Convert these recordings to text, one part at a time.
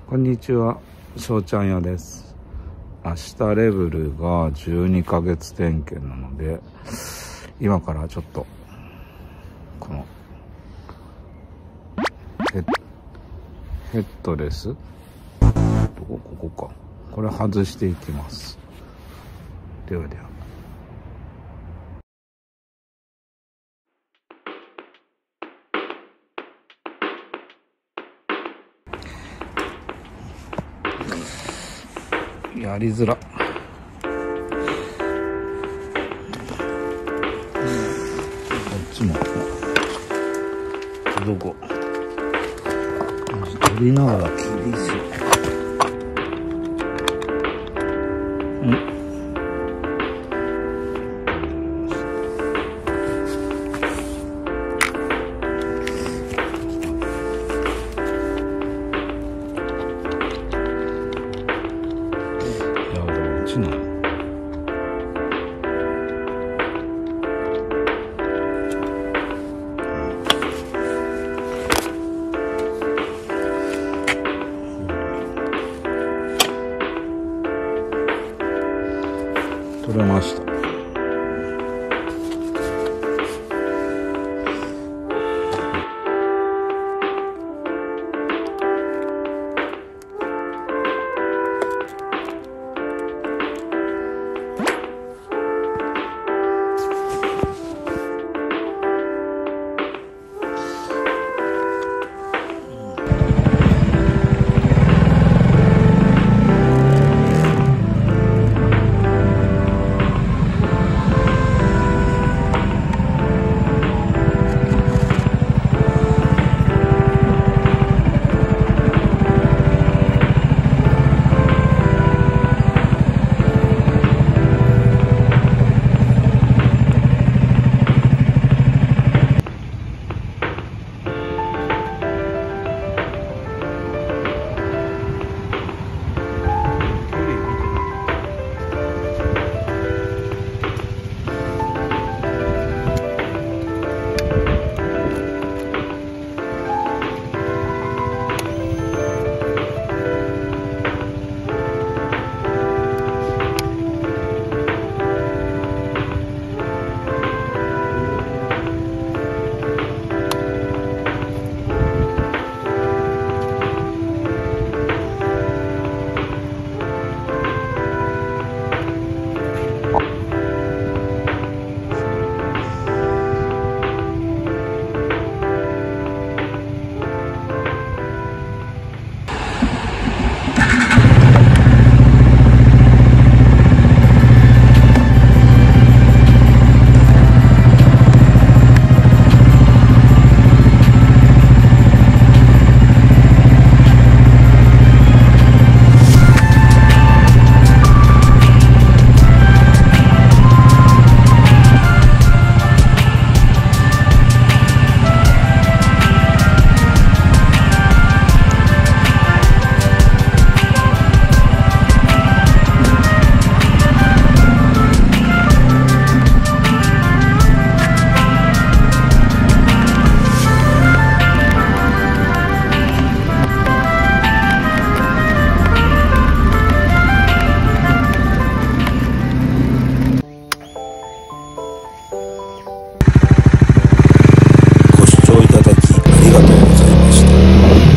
こんにちは、しょうちゃんやです。明日レベルが12ヶ月点検なので、今からちょっとこのヘッドレスここか、これ外していきます。ではでは。やりづら。こっちもどこ取りながら厳しい。取れました。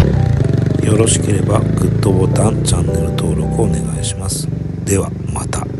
よろしければグッドボタン、チャンネル登録をお願いします。ではまた。